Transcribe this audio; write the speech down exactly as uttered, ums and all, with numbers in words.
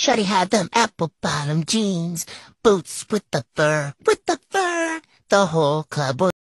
Shorty had them apple bottom jeans, boots with the fur, with the fur. The whole club was